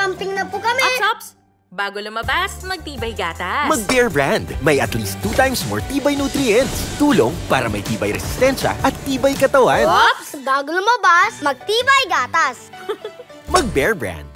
Mag-camping na po kami! Ops! Bago lumabas, mag-Tibay-gatas. Mag-Bear Brand. May at least 2 times more Tibay Nutrients. Tulong para may Tibay Resistensya at Tibay Katawan. Ops! Bago lumabas, mag-Tibay-gatas! Mag-Bear Brand.